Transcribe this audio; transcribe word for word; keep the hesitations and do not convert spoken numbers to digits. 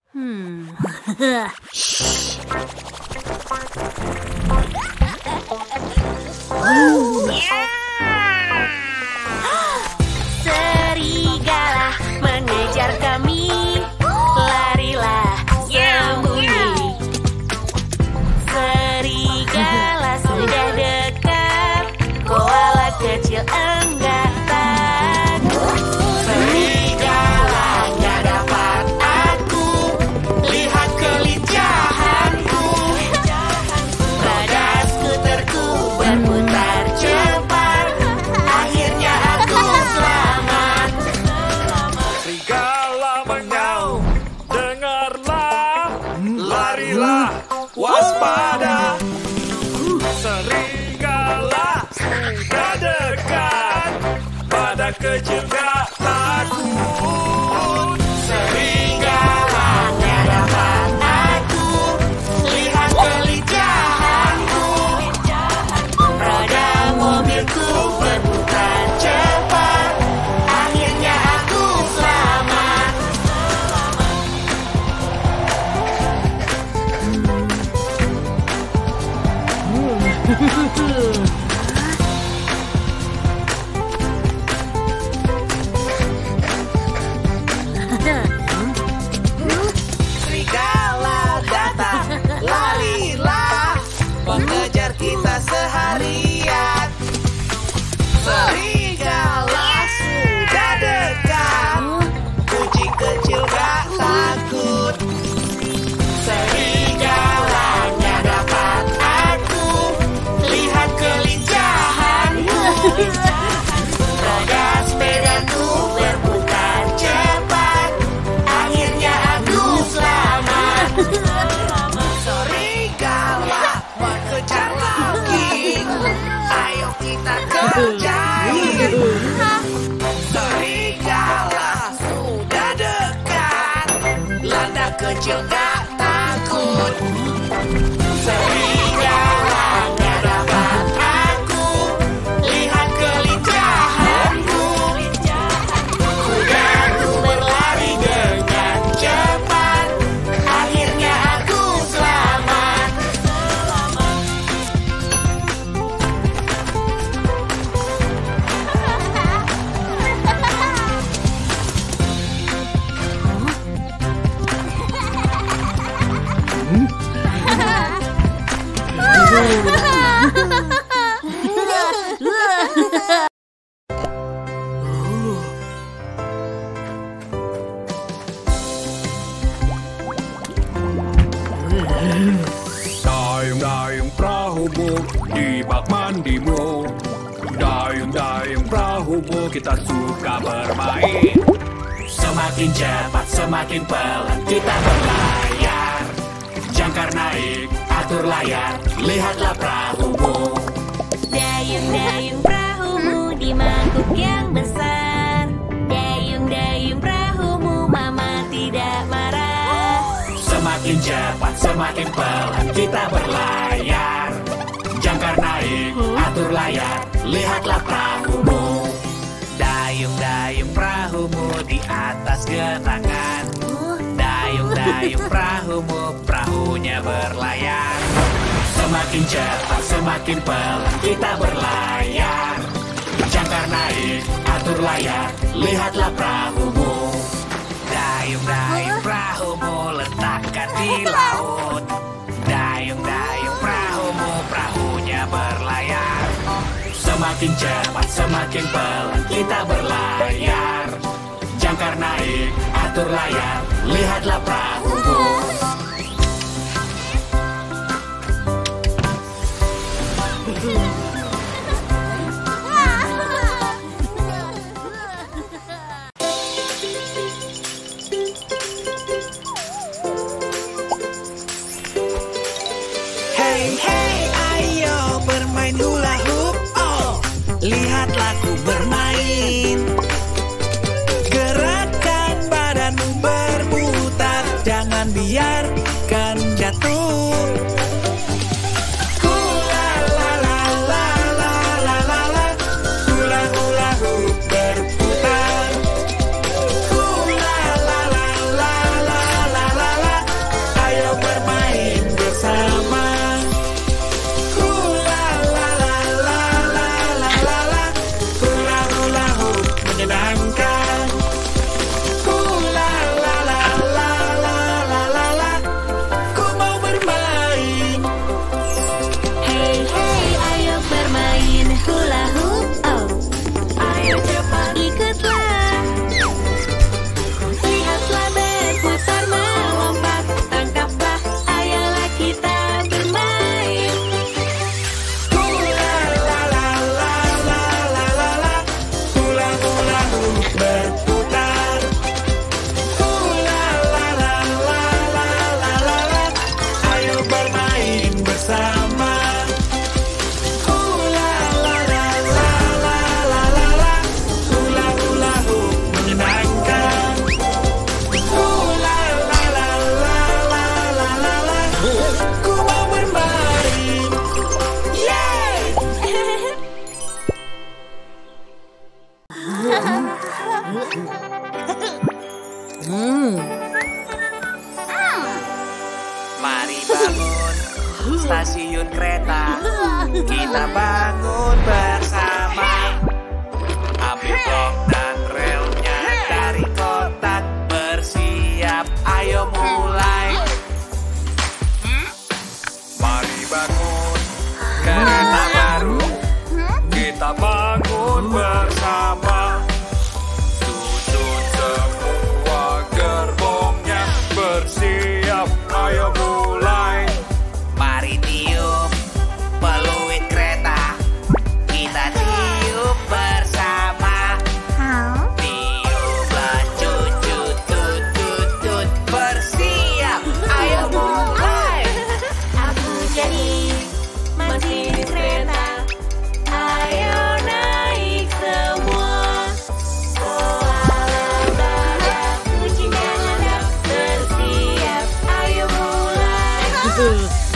Hmm. Serigala mengejar kami. Larilah sembunyi. Serigala sudah dekat. Koala kecil enggak takut. Serigala nggak dapat aku. Lihat kelincahanku. Roda skuterku berputar cepat. Akhirnya aku selamat. Serigala mengaum, dengarlah, larilah, waspada. Serigala sudah dekat, pada kecil gak takut. Serigala nggak dapat aku. Lihat kelincahanku. Roda mobilku berputar cepat. Akhirnya aku selamat. Serigala datang, larilah, mengejar kita seharian. Serigala sudah dekat, kucing kecil gak takut. Serigala nggak dapat aku. Lihat kelincahanku. Roda sepedaku berputar cepat. Akhirnya aku selamat. Serigala mengejar lagi. Ayo kita kerjain. Serigala sudah dekat. Landak kecil gak takut. Serigala nggak dapat aku. Lihat kelincahanku. Kudaku berlari dengan cepat. Akhirnya aku selamat. Dayung-dayung perahumu di bak mandimu. Dayung-dayung perahumu, kita suka bermain. Semakin cepat, semakin pelan kita berlayar. Jangkar naik, atur layar, lihatlah perahumu. Dayung-dayung perahumu di mangkuk yang besar. Dayung-dayung perahumu, mama tidak marah. Semakin cepat, semakin pelan kita berlayar. Jangkar naik, atur layar, lihatlah perahumu. Dayung-dayung perahumu di atas genangan. Dayung-dayung perahumu, perahunya berlayar. Semakin cepat, semakin pelan kita berlayar. Jangkar naik, atur layar, lihatlah perahumu. Dayung-dayung perahumu letakkan di laut. Dayung-dayung perahumu, perahunya berlayar. Semakin cepat, semakin pelan kita berlayar. Jangkar naik, atur layar, lihatlah perahumu. Hey, hey, ayo bermain hula hoop. Oh, lihatlah ku bermain. Gerakkan badanmu berputar, jangan biarkan jatuh. Hula la la la la la la la. Hula hula hoop berputar. Hula la la la la la la la. stasiun kereta. Kita bangun bersama. Ambil blok dan relnya dari kotak. Bersiap, ayo mulai. Mari bangun kereta baru. Kita bangun bersama. Susun semua gerbongnya. Bersiap, ayo mulai. Mari tiup peluit kereta. Kita tiup bersama. Tiuplah cucu tut tut tut. Bersiap, ayo mulai. Aku jadi masinis kereta. Ayo naik semua. Koala badak, kucing dan anak bersiap. Ayo mulai.